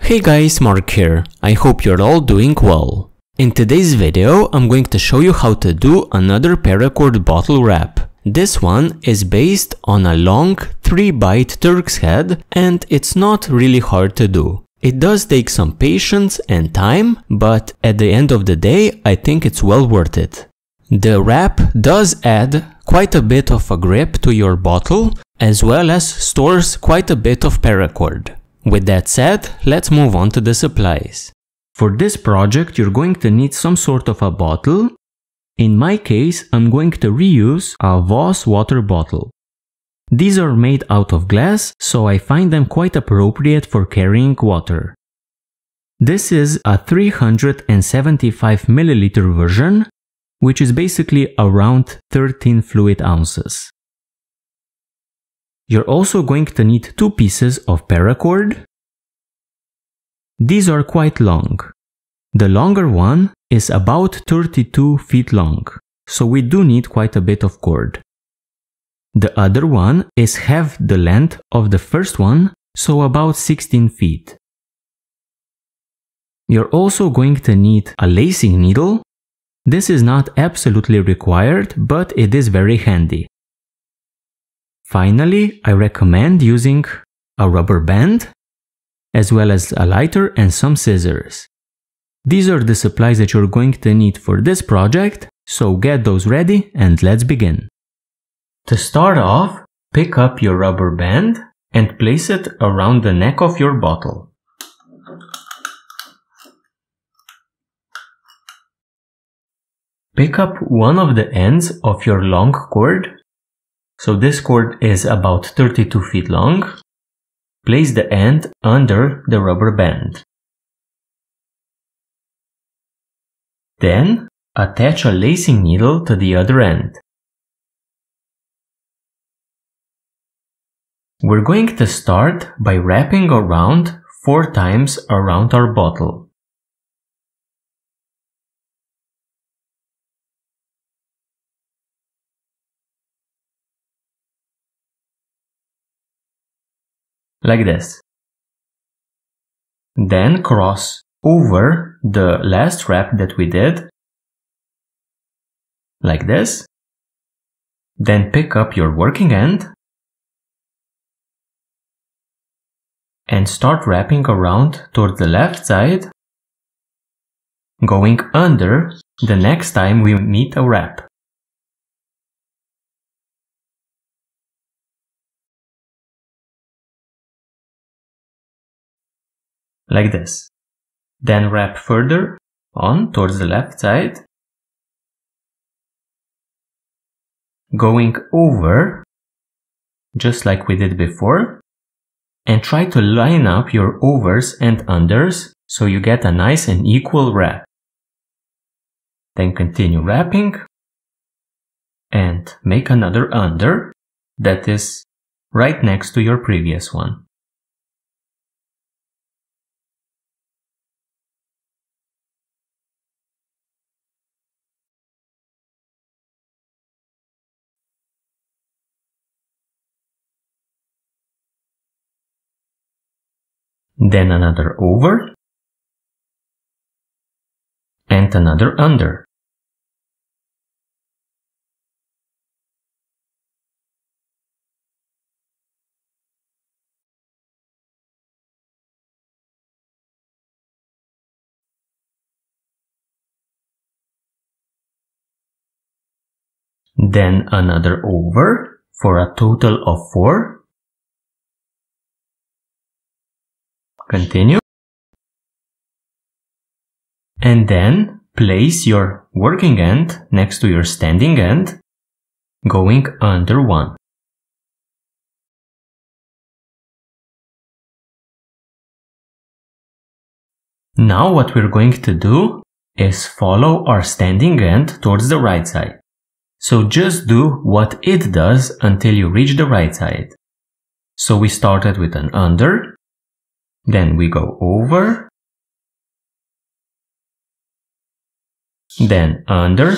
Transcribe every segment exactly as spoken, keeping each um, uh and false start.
Hey guys, Mark here. I hope you're all doing well. In today's video, I'm going to show you how to do another paracord bottle wrap. This one is based on a long three byte Turk's head and it's not really hard to do. It does take some patience and time, but at the end of the day, I think it's well worth it. The wrap does add quite a bit of a grip to your bottle, as well as stores quite a bit of paracord. With that said, let's move on to the supplies. For this project, you're going to need some sort of a bottle. In my case, I'm going to reuse a VOSS water bottle. These are made out of glass, so I find them quite appropriate for carrying water. This is a three hundred seventy-five milliliter version, which is basically around thirteen fluid ounces. You're also going to need two pieces of paracord. These are quite long. The longer one is about thirty-two feet long, so we do need quite a bit of cord. The other one is half the length of the first one, so about sixteen feet. You're also going to need a lacing needle. This is not absolutely required, but it is very handy. Finally, I recommend using a rubber band, as well as a lighter and some scissors. These are the supplies that you're going to need for this project, so get those ready and let's begin. To start off, pick up your rubber band and place it around the neck of your bottle. Pick up one of the ends of your long cord. So this cord is about thirty-two feet long. Place the end under the rubber band. Then attach a lacing needle to the other end. We're going to start by wrapping around four times around our bottle. Like this. Then cross over the last wrap that we did, like this. Then pick up your working end and start wrapping around toward the left side, going under the next time we meet a wrap. Like this. Then wrap further on towards the left side, going over, just like we did before, and try to line up your overs and unders so you get a nice and equal wrap. Then continue wrapping and make another under that is right next to your previous one. Then another over and another under. Then another over for a total of four. Continue. And then place your working end next to your standing end, going under one. Now what we're going to do is follow our standing end towards the right side. So just do what it does until you reach the right side. So we started with an under. Then we go over, then under,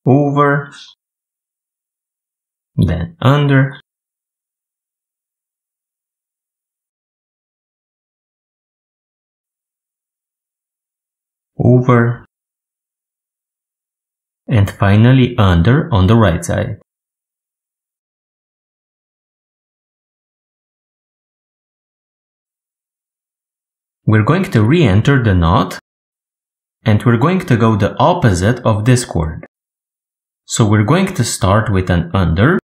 over, then under, over, and finally under on the right side. We're going to re-enter the knot, and we're going to go the opposite of this cord. So we're going to start with an under,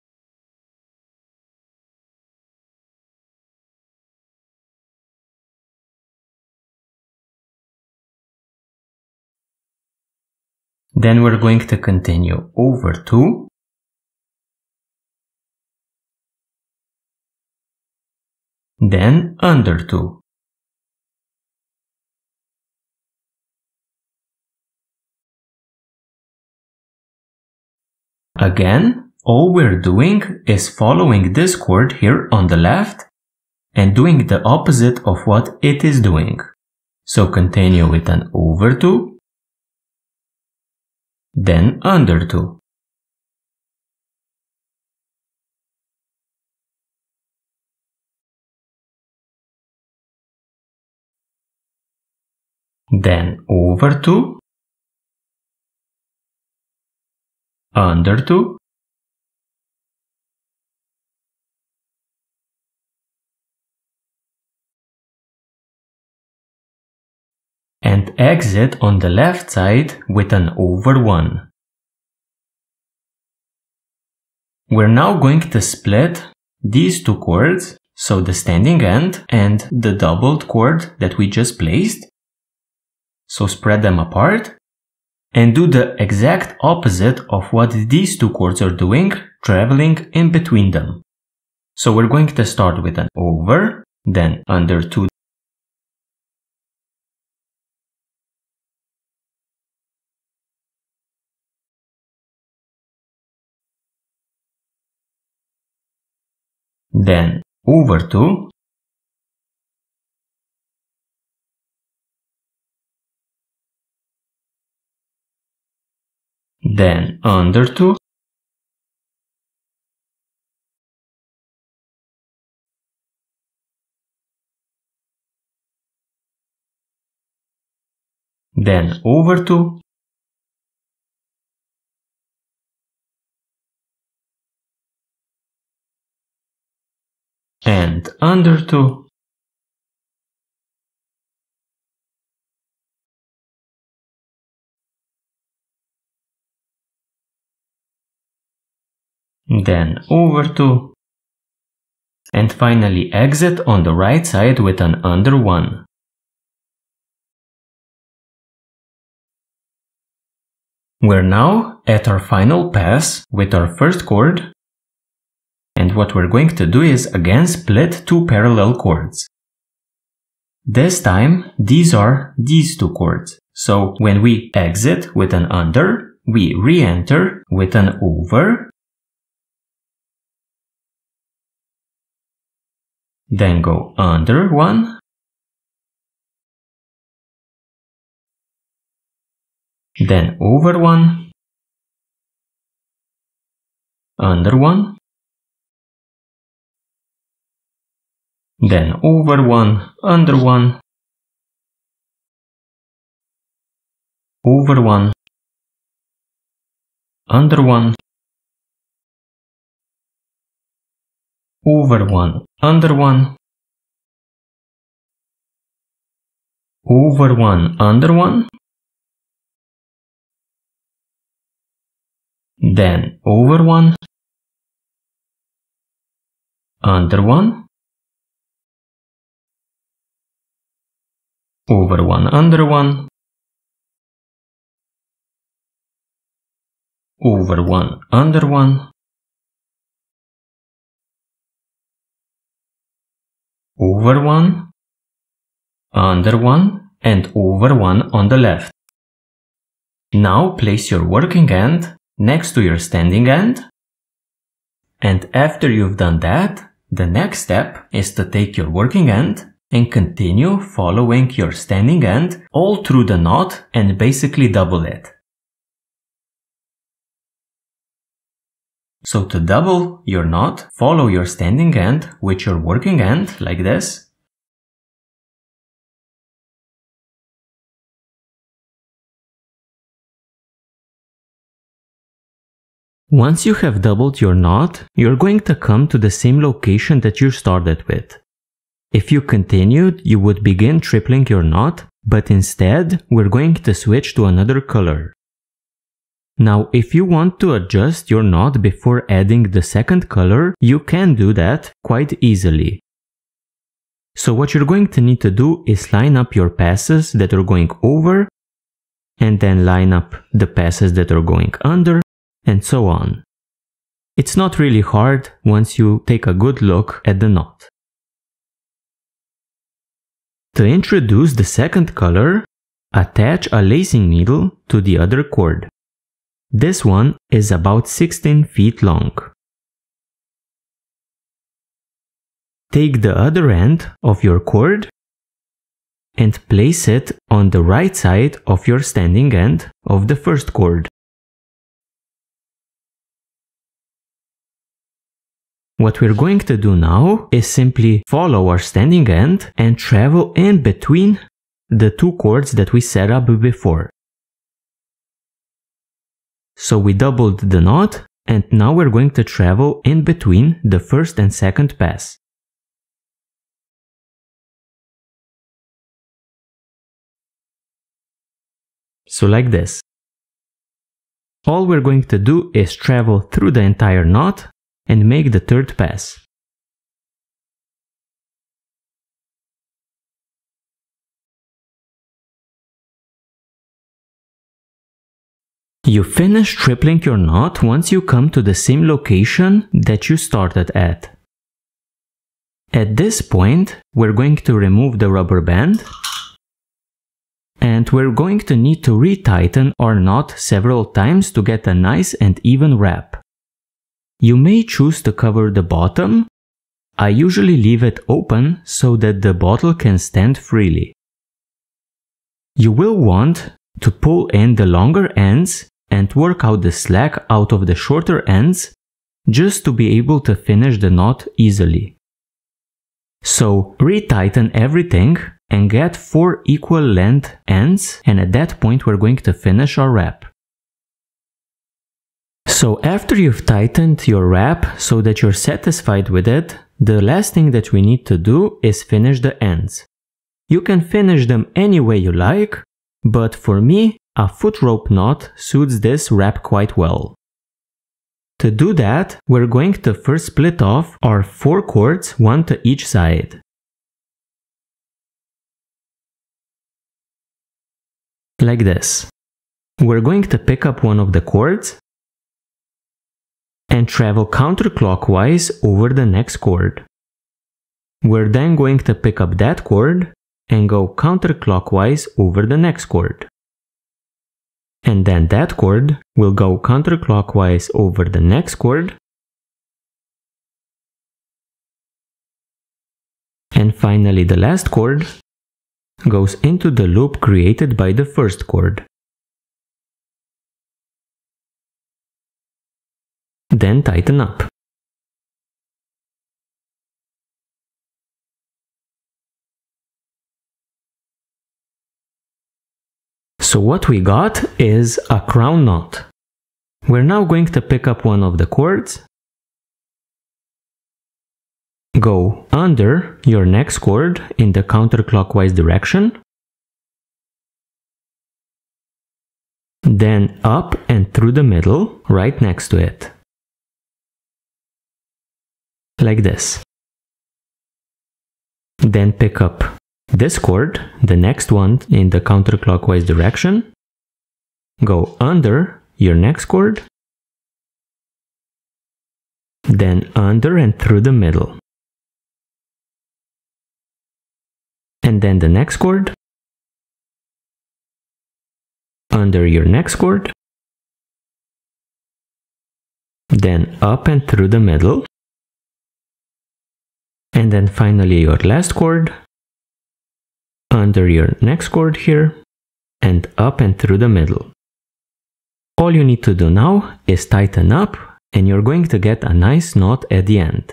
then we're going to continue over two, then under two. Again, all we're doing is following this cord here on the left and doing the opposite of what it is doing. So continue with an over two, then under two. Then over two, under two, and exit on the left side with an over one. We're now going to split these two cords, so the standing end and the doubled cord that we just placed. So spread them apart and do the exact opposite of what these two cords are doing, traveling in between them. So we're going to start with an over, then under two, then over two, then under two, then over two, and under two, then over two, and finally exit on the right side with an under one. We're now at our final pass with our first cord, and what we're going to do is again split two parallel cords. This time these are these two cords, so when we exit with an under, we re-enter with an over, then go under one, then over one, under one, then over one, under one, over one, under one, over one, under one, over one, under one, then over one, under one, over one, under one, over one, under one, over one, under one, and over one on the left. Now place your working end next to your standing end, and after you've done that, the next step is to take your working end and continue following your standing end all through the knot and basically double it. So to double your knot, follow your standing end with your working end like this. Once you have doubled your knot, you're going to come to the same location that you started with. If you continued, you would begin tripling your knot, but instead, we're going to switch to another color. Now, if you want to adjust your knot before adding the second color, you can do that quite easily. So what you're going to need to do is line up your passes that are going over, and then line up the passes that are going under, and so on. It's not really hard once you take a good look at the knot. To introduce the second color, attach a lacing needle to the other cord. This one is about sixteen feet long. Take the other end of your cord and place it on the right side of your standing end of the first cord. What we're going to do now is simply follow our standing end and travel in between the two cords that we set up before. So we doubled the knot, and now we're going to travel in between the first and second pass. So like this. All we're going to do is travel through the entire knot and make the third pass. You finish tripling your knot once you come to the same location that you started at. At this point, we're going to remove the rubber band, and we're going to need to retighten our knot several times to get a nice and even wrap. You may choose to cover the bottom. I usually leave it open so that the bottle can stand freely. You will want to pull in the longer ends and work out the slack out of the shorter ends just to be able to finish the knot easily. So retighten everything and get four equal length ends, and at that point we're going to finish our wrap. So after you've tightened your wrap so that you're satisfied with it, the last thing that we need to do is finish the ends. You can finish them any way you like, but for me, a foot rope knot suits this wrap quite well. To do that, we're going to first split off our four cords, one to each side. Like this. We're going to pick up one of the cords and travel counterclockwise over the next cord. We're then going to pick up that cord and go counterclockwise over the next cord. And then that cord will go counterclockwise over the next cord. And finally, the last cord goes into the loop created by the first cord. Then tighten up. So what we got is a crown knot. We're now going to pick up one of the cords, go under your next cord in the counterclockwise direction, then up and through the middle right next to it. Like this. Then pick up this cord, the next one in the counterclockwise direction, go under your next cord, then under and through the middle. And then the next cord, under your next cord, then up and through the middle, and then finally your last cord, under your next cord here, and up and through the middle. All you need to do now is tighten up and you're going to get a nice knot at the end.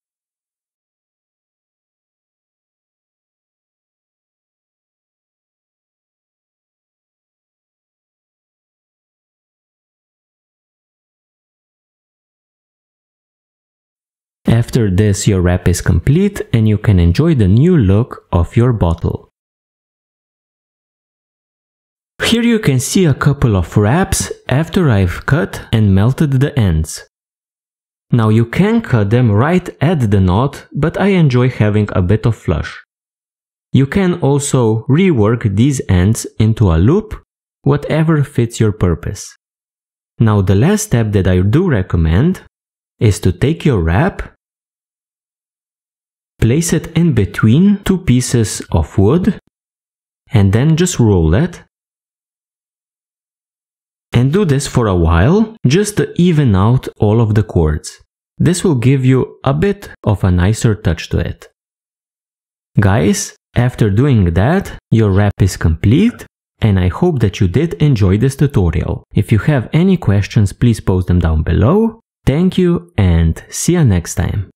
After this, your wrap is complete and you can enjoy the new look of your bottle. Here you can see a couple of wraps after I've cut and melted the ends. Now you can cut them right at the knot, but I enjoy having a bit of flush. You can also rework these ends into a loop, whatever fits your purpose. Now the last step that I do recommend is to take your wrap, place it in between two pieces of wood, and then just roll it. And do this for a while, just to even out all of the cords. This will give you a bit of a nicer touch to it. Guys, after doing that, your wrap is complete, and I hope that you did enjoy this tutorial. If you have any questions, please post them down below. Thank you and see you next time.